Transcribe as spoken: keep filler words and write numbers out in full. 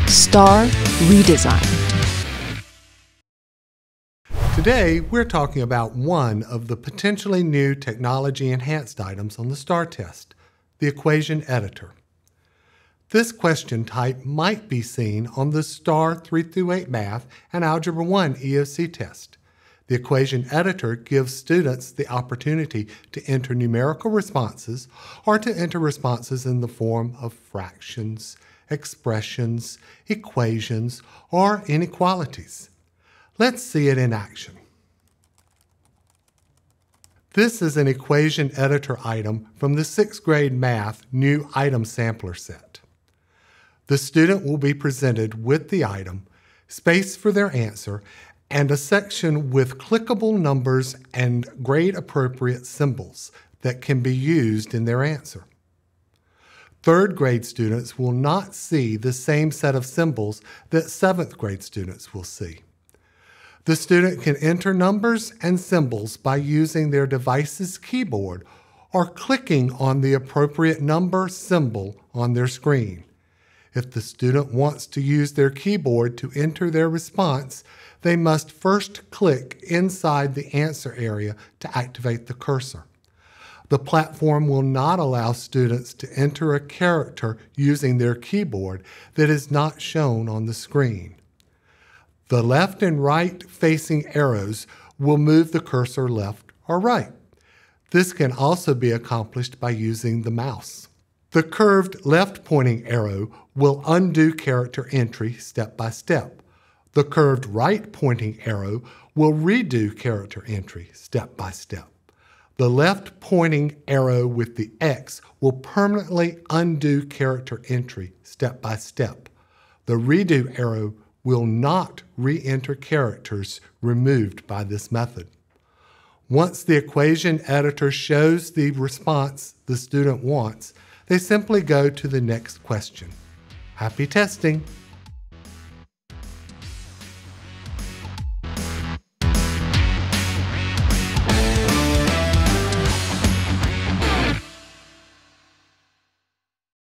STAAR Redesign. Today, we're talking about one of the potentially new technology-enhanced items on the STAAR test, the Equation Editor. This question type might be seen on the STAAR three through eight Math and Algebra one E S C test. The Equation Editor gives students the opportunity to enter numerical responses or to enter responses in the form of fractions, expressions, equations, or inequalities. Let's see it in action. This is an Equation Editor item from the sixth grade Math New Item Sampler Set. The student will be presented with the item, space for their answer, and a section with clickable numbers and grade-appropriate symbols that can be used in their answer. Third grade students will not see the same set of symbols that seventh grade students will see. The student can enter numbers and symbols by using their device's keyboard or clicking on the appropriate number symbol on their screen. If the student wants to use their keyboard to enter their response, they must first click inside the answer area to activate the cursor. The platform will not allow students to enter a character using their keyboard that is not shown on the screen. The left and right facing arrows will move the cursor left or right. This can also be accomplished by using the mouse. The curved left pointing arrow will undo character entry step by step. The curved right pointing arrow will redo character entry step by step. The left pointing arrow with the X will permanently undo character entry step by step. The redo arrow will not re-enter characters removed by this method. Once the Equation Editor shows the response the student wants, they simply go to the next question. Happy testing!